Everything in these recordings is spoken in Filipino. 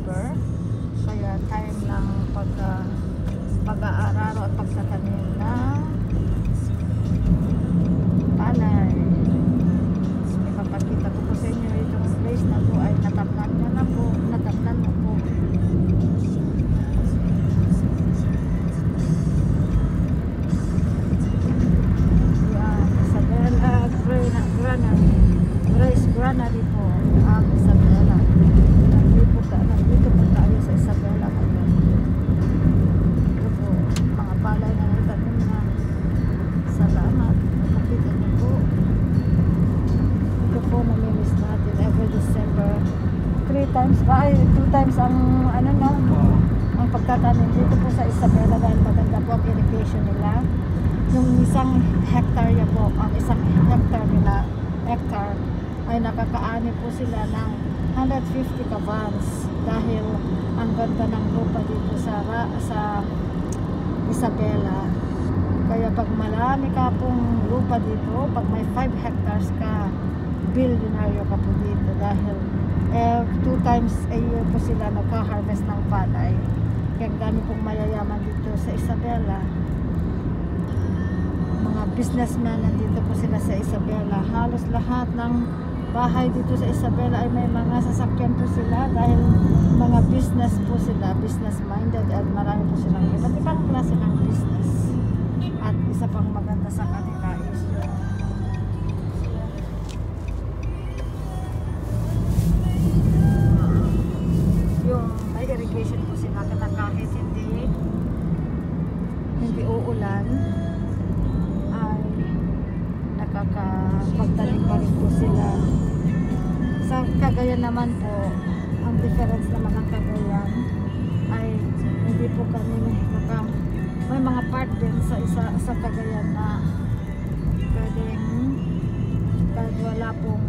December. Kaya time ng pag-aararo at pagtatanim ng palay. Ipapakita ko po sa inyo itong place na po ay natamnan na po. Granary po ang Isabela. Nandito po tayo sa Isabela ngayon. Ito po, mga palay na natanim na. Salamat. Nakakita niyo po. Ito po namimiss natin every December. 2 times ang ang pagtatanim dito po sa Isabela dahil maganda po ang irrigation nila. Yung isang hectare po, ang isang hectare ay nakakaani po sila ng 150 kabans dahil ang ganda ng lupa dito sa Isabela. Kaya pag marami ka pong lupa dito, pag may 5 hectares ka, billionaire ka po dito dahil 2 times a year po sila nagka-harvest ng palay. Kaya dami pong mayayaman dito sa Isabela. Mga businessmen nandito po sila sa Isabela. Halos lahat ng bahay dito sa Isabela ay may mga sasakyan po sila dahil mga business po sila, business minded, at marami po silang iba't ibang klase ng business. At isa pang maganda sa kanila is yung may irrigation po sila kahit hindi uulan ay nakakapagtanim pa rin po sila. Sa Cagayan naman po, ang difference naman ng Cagayan ay hindi po kami may mga part din sa Cagayan na pwedeng kahit wala pong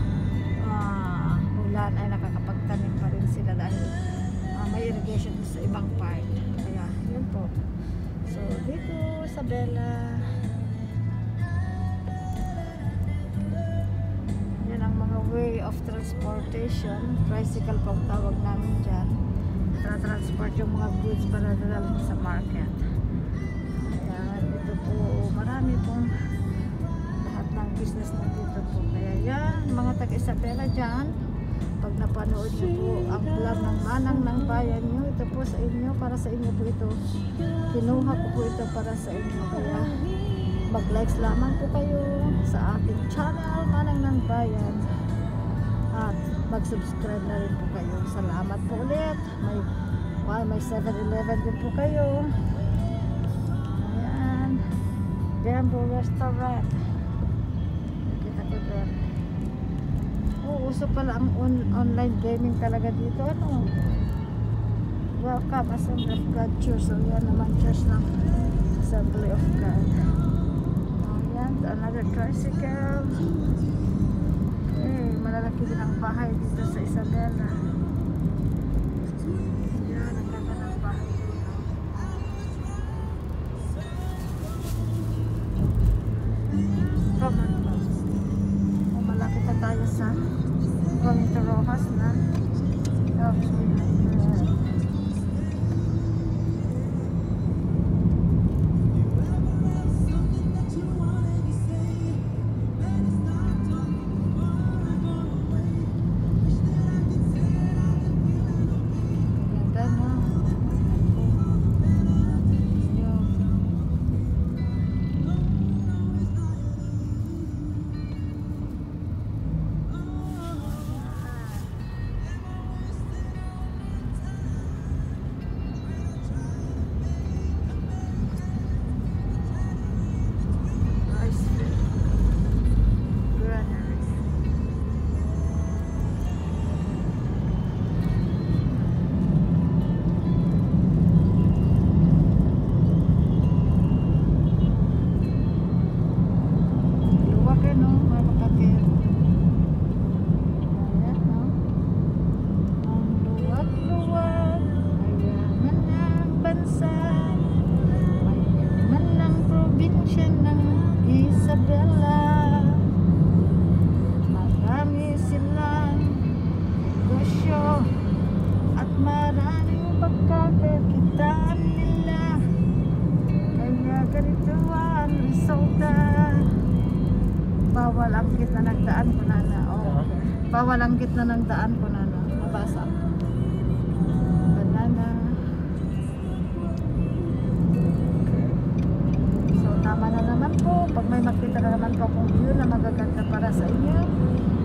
ulan ay nakakapagtanim pa rin sila dahil may irrigation sa ibang part. Kaya yun po. So dito sa Bella, way of transportation, tricycle pang tawag namin dyan. Transport yung mga goods para dalhin sa market. Kaya dito po marami pong lahat ng business na dito po. Kaya yan, mga taga-Isabela dyan, pag napanood nyo po ang vlog ng Manang ng Bayan nyo, ito po sa inyo, para sa inyo po ito. Kinuha ko po ito para sa inyo. Kaya mag-likes lamang po kayo sa aking channel, Manang ng Bayan. At mag-subscribe na rin po kayo. Salamat po ulit. May 7-Eleven din po kayo. Ayan. Bamboo Restaurant. Nakita ko din. Uso pala ang online gaming talaga dito. Welcome Assembly of God Church. So yan naman church ng Assembly of God. Ayan. Another tricycle. Malalaki din ang bahay dito sa Isabela. Yan, ang ganda ng bahay dito. Come on, malapit na tayo sa going to Rojas na. bawal ang gitna ng daan ko na na. Oh. Bawal ang gitna ng daan ko na na. Nabasa. Banana. So tama na naman po. Pag may makita na naman po akong view na magaganda para sa inyo.